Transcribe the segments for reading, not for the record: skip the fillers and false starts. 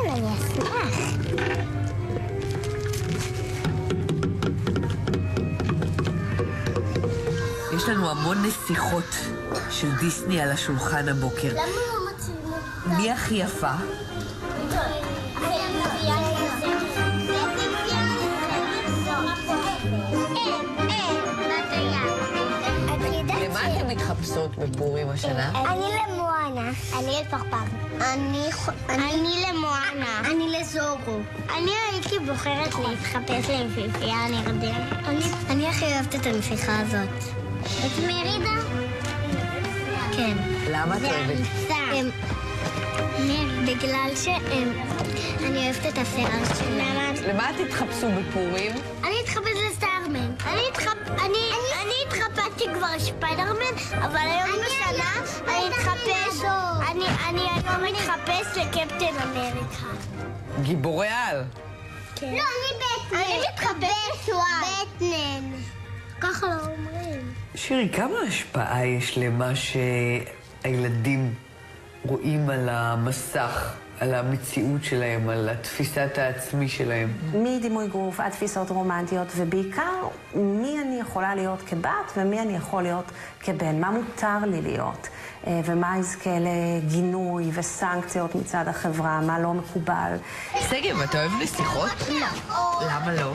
אני אשמח. יש לנו המון נסיכות של דיסני על השולחן הבוקר. למה לא מוצאים? מי הכי יפה? למה אתם מתחפשות בפורים השנה? אני למואנה. אני לפרפר. אני למואנה. אני לזורו. אני הייתי בוחרת להתחפש ליפיפייה הנרדמת. אני הכי אוהבת את הנסיכה הזאת. את מרידה? כן. למה את אוהבת? בגלל אני אוהבת את השיער שלה. למה תתחפשו בפורים? אני אתחפש לסטארמן. אני התחפשתי כבר ספיידרמן, אבל היום בשנה אני אתחפש... אני היום מתחפש לקפטן אמריקה. גיבורי על. כן. לא, אני בטמן. אני מתחפש בטמן. ככה לא אומרים. שירי, כמה השפעה יש למה שהילדים רואים על המסך, על המציאות שלהם, על התפיסת העצמי שלהם? מדימוי גוף עד תפיסות רומנטיות, ובעיקר מי אני יכולה להיות כבת ומי אני יכול להיות כבן, מה מותר לי להיות, ומה יזכה לגינוי וסנקציות מצד החברה, מה לא מקובל. שגב, אתה אוהב נסיכות? לא. למה לא?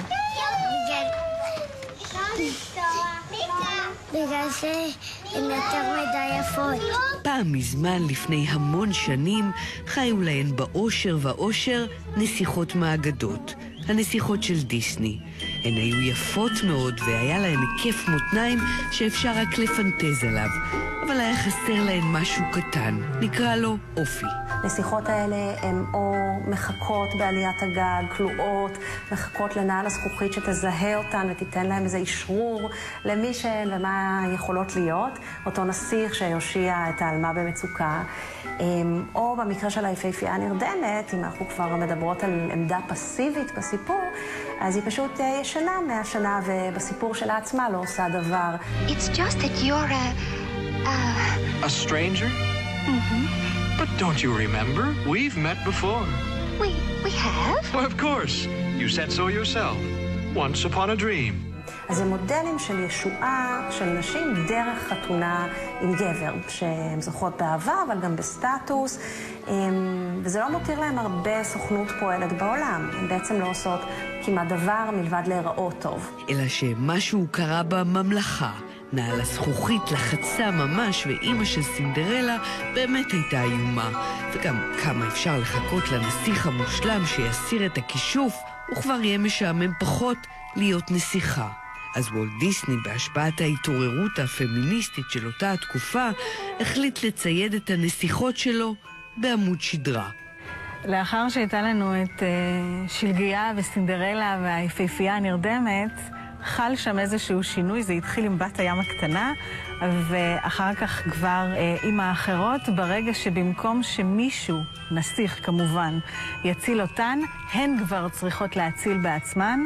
בגלל שהן יותר מדי יפות. פעם מזמן, לפני המון שנים, חיו להן באושר ואושר נסיכות מאגדות, הנסיכות של דיסני. הן היו יפות מאוד והיה להן היקף מותניים שאפשר רק לפנטז עליו, אבל היה חסר להן משהו קטן, נקרא לו אופי. הנסיכות האלה הן או מחכות בעליית הגג, כלואות, מחכות לנעל הזכוכית שתזהה אותן ותיתן להם איזה אישרור למי שהן ומה יכולות להיות, אותו נסיך שיושיע את העלמה במצוקה, או במקרה של היפהפייה הנרדמת, אם אנחנו כבר מדברות על עמדה פסיבית בסיפור, אז היא פשוט ישנה מהשנה ובסיפור שלה עצמה לא עושה דבר. It's just that you're a stranger? Mm-hmm. But don't you remember? We've met before. We have? Well, of course. You said so yourself. Once upon a dream. אז זה מודלים של ישועה של נשים דרך חתונה עם גבר, שהן זוכות באהבה, אבל גם בסטטוס, וזה לא מותיר להם הרבה סוכנות פועלת בעולם. הן בעצם לא עושות כמעט דבר מלבד להיראות טוב. אלא שמשהו קרה בממלכה. נעל הזכוכית לחצה ממש, ואימא של סינדרלה באמת הייתה איומה. וגם כמה אפשר לחכות לנסיך המושלם שיסיר את הכישוף, וכבר יהיה משעמם פחות להיות נסיכה. אז וולט דיסני, בהשפעת ההתעוררות הפמיניסטית של אותה התקופה, החליט לצייד את הנסיכות שלו בעמוד שדרה. לאחר שהייתה לנו את שלגיה וסינדרלה והיפהפייה הנרדמת, חל שם איזשהו שינוי. זה התחיל עם בת הים הקטנה, ואחר כך כבר עם האחרות, ברגע שבמקום שמישהו, נסיך כמובן, יציל אותן, הן כבר צריכות להציל בעצמן,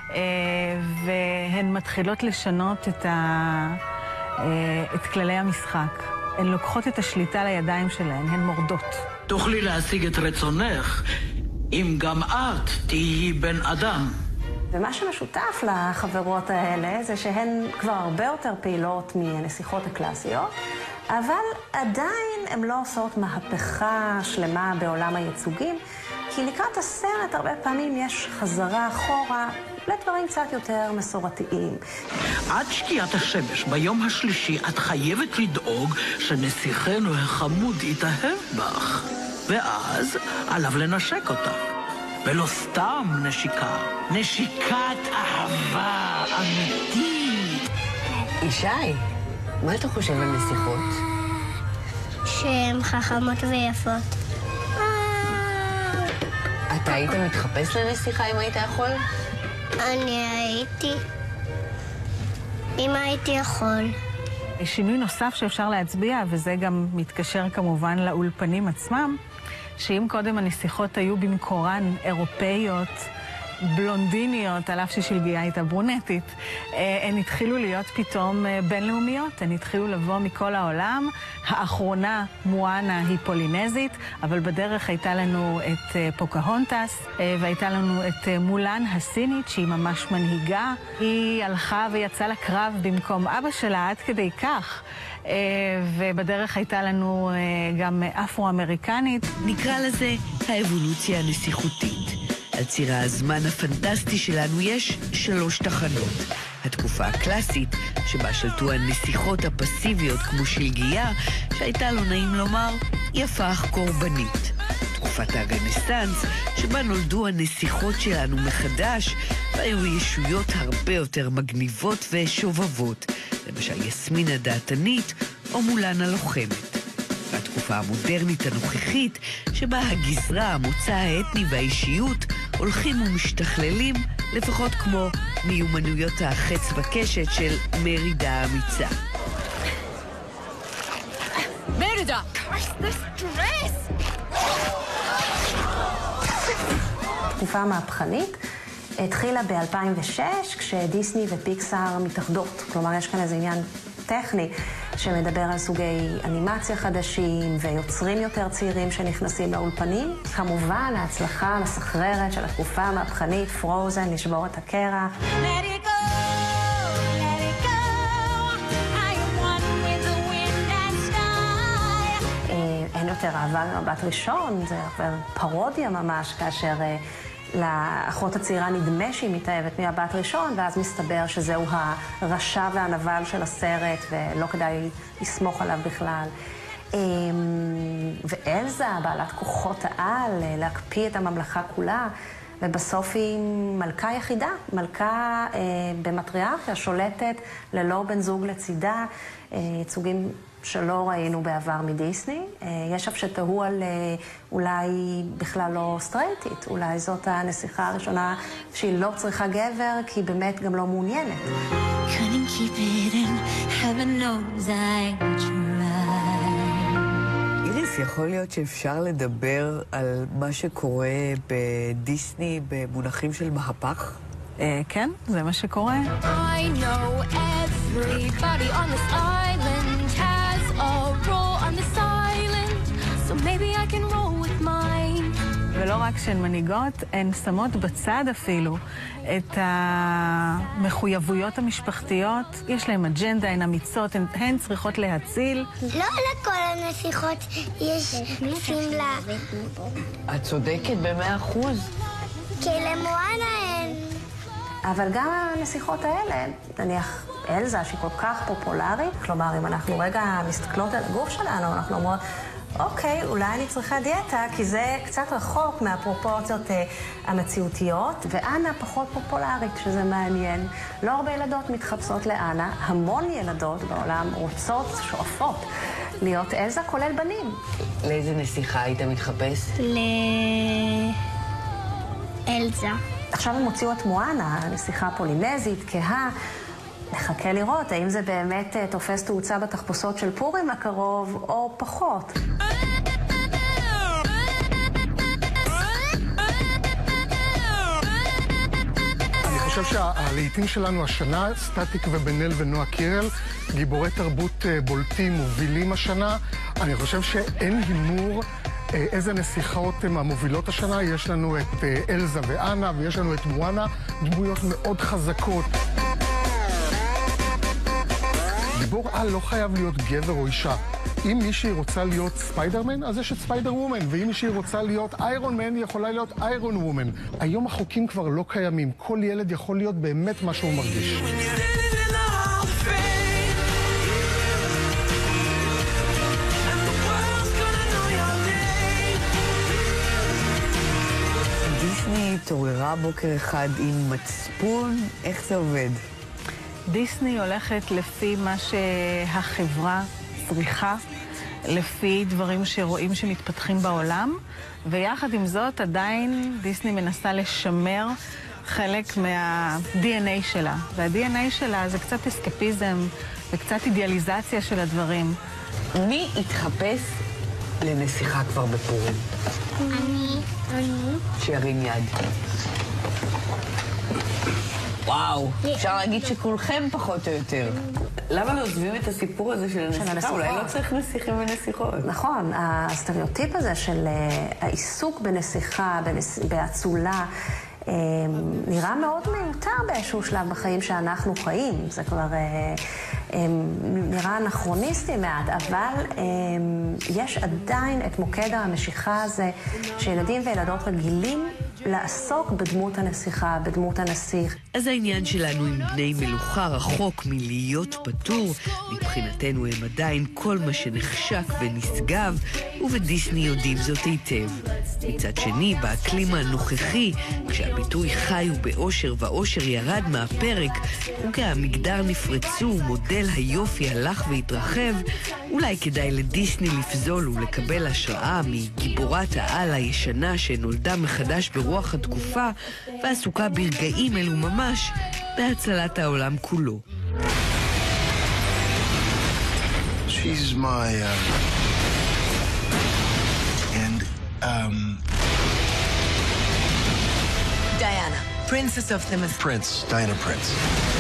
והן מתחילות לשנות את כללי המשחק. הן לוקחות את השליטה לידיים שלהן, הן מורדות. תוכלי להשיג את רצונך, אם גם את תהיי בן אדם. ומה שמשותף לחברות האלה זה שהן כבר הרבה יותר פעילות מהנסיכות הקלאסיות, אבל עדיין הן לא עושות מהפכה שלמה בעולם הייצוגים, כי לקראת הסרט הרבה פעמים יש חזרה אחורה לדברים קצת יותר מסורתיים. עד שקיעת השמש ביום השלישי את חייבת לדאוג שנסיכנו החמוד יתאהב בך, ואז עליו לנשק אותך. ולא סתם נשיקה, נשיקת אהבה אמיתית. ישי, מה אתה חושב על נסיכות? שהן חכמות ויפות. אתה היית מתחפש לנסיכה אם היית יכול? אני הייתי. אם הייתי יכול. שינוי נוסף שאפשר להצביע, וזה גם מתקשר כמובן לאולפנים עצמם, שאם קודם הנסיכות היו במקורן אירופאיות, בלונדיניות, על אף ששלגיה הייתה ברונטית. הן התחילו להיות פתאום בינלאומיות, הן התחילו לבוא מכל העולם. האחרונה, מואנה, היא פולינזית, אבל בדרך הייתה לנו את פוקהונטס, והייתה לנו את מולן הסינית, שהיא ממש מנהיגה. היא הלכה ויצאה לקרב במקום אבא שלה, עד כדי כך. ובדרך הייתה לנו גם אפרו-אמריקנית. נקרא לזה האבולוציה הנסיכותית. על ציר הזמן הפנטסטי שלנו יש 3 תחנות. התקופה הקלאסית, שבה שלטו הנסיכות הפסיביות כמו שלגיה, שהייתה לא נעים לומר, יפה אך קורבנית. תקופת הרנסנס, שבה נולדו הנסיכות שלנו מחדש, והיו ישויות הרבה יותר מגניבות ושובבות, למשל יסמין הדעתנית או מולן הלוחמת. והתקופה המודרנית הנוכחית, שבה הגזרה, המוצא האתני והאישיות הולכים ומשתכללים, לפחות כמו מיומנויות החץ וקשת של מרידה האמיצה. מרידה! this dress! תקופה מהפכנית התחילה ב-2006, כשדיסני ופיקסאר מתאחדות. כלומר, יש כאן איזה עניין טכני שמדבר על סוגי אנימציה חדשים ויוצרים יותר צעירים שנכנסים לאולפנים. כמובן, ההצלחה המסחררת של התקופה המהפכנית, פרוזן, לשבור את הקרח. אין יותר אהבה ממבט ראשון, זה פרודיה ממש, כאשר לאחות הצעירה נדמה שהיא מתאהבת ממבט ראשון, ואז מסתבר שזהו הרשע והנבל של הסרט, ולא כדאי לסמוך עליו בכלל. ואלזה, בעלת כוחות העל, להקפיא את הממלכה כולה, ובסוף היא מלכה יחידה, מלכה במטריארכיה, שולטת ללא בן זוג לצידה, ייצוגים שלא ראינו בעבר מדיסני. יש אף שתהו על אולי בכלל לא סטרייטית, אולי זאת הנסיכה הראשונה שהיא לא צריכה גבר, כי היא באמת גם לא מעוניינת. איריס, יכול להיות שאפשר לדבר על מה שקורה בדיסני במונחים של מהפך? כן, זה מה שקורה. I know everybody on this island has a role on this island, so maybe I can roll with mine. ולא רק שהן מנהיגות, הן שמות בצד אפילו את המחויבויות המשפחתיות. יש להן אג'נדה, הן אמיצות, הן צריכות להציל. לא לכל הנסיכות יש סמלה. את צודקת ב100%. כי למואנה אין. אבל גם הנסיכות האלה, נניח אלזה, שהיא כל כך פופולרית, כלומר, אם אנחנו רגע מסתכלות על הגוף שלנו, אנחנו אומרות, אוקיי, אולי אני צריכה דיאטה, כי זה קצת רחוק מהפרופורציות המציאותיות, ואנה פחות פופולרית, שזה מעניין. לא הרבה ילדות מתחפשות לאנה, המון ילדות בעולם רוצות, שואפות, להיות אלזה, כולל בנים. לאיזה נסיכה היית מתחפש? לאלזה. עכשיו הם הוציאו את מואנה, נסיכה פולינזית, כהה. נחכה לראות האם זה באמת תופס תאוצה בתחפושות של פורים הקרוב, או פחות. אני חושב שהלהיטים שלנו השנה, סטטיק ובן אל ונועה קירל, גיבורי תרבות בולטים מובילים השנה. אני חושב שאין הימור איזה נסיכות הן המובילות השנה. יש לנו את אלזה ואנה, ויש לנו את מואנה, דמויות מאוד חזקות. גיבור על לא חייב להיות גבר או אישה. אם מישהי רוצה להיות ספיידרמן, אז יש את ספיידר וומן, ואם מישהי רוצה להיות איירון מן, היא יכולה להיות איירון וומן. היום החוקים כבר לא קיימים. כל ילד יכול להיות באמת מה שהוא מרגיש. דיסני התעוררה בוקר אחד עם מצפון, איך זה עובד? דיסני הולכת לפי מה שהחברה צריכה, לפי דברים שרואים שמתפתחים בעולם, ויחד עם זאת עדיין דיסני מנסה לשמר חלק מה-DNA שלה. וה-DNA שלה זה קצת אסקפיזם וקצת אידיאליזציה של הדברים. מי התחפש לנסיכה כבר בפורים? אני. שירים יד. וואו, אפשר להגיד שכולכם פחות או יותר. למה לא עוזבים את הסיפור הזה של הנסיכה? אולי לא צריך נסיכים ונסיכות. נכון, הסטריאוטיפ הזה של העיסוק בנסיכה, באצולה, נראה מאוד מיותר באיזשהו שלב בחיים שאנחנו חיים. זה כבר נראה אנכרוניסטי מעט, אבל יש עדיין את מוקד המשיכה הזה שילדים וילדות רגילים לעסוק בדמות הנסיכה, בדמות הנסיך. אז העניין שלנו עם בני מלוכה רחוק מלהיות פתור. מבחינתנו הם עדיין כל מה שנחשק ונשגב, ובדיסני יודעים זאת היטב. מצד שני, באקלים הנוכחי, כשהביטוי חי ובאושר ואושר ירד מהפרק, חוקי המגדר נפרצו ומודל היופי הלך והתרחב, אולי כדאי לדיסני לפזול ולקבל השראה מגיבורת העל הישנה שנולדה מחדש ברוח התקופה ועסוקה ברגעים אלו ממש בהצלת העולם כולו. She's my Diana, Princess of the Myth. Prince, Diana Prince.